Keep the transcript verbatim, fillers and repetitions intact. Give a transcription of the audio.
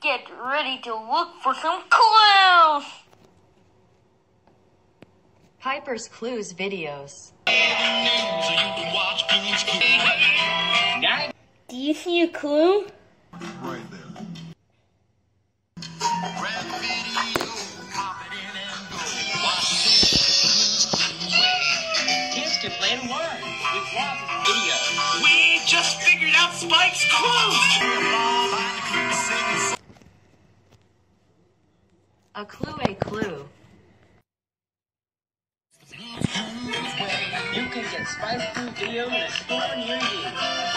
Get ready to look for some clues! Piper's Clues videos. Do you see a clue? Right there. Kids can play and learn with Rob's video. We just figured out Spike's clue! A clue, a clue. You can get Spike's Clue video in a store near you.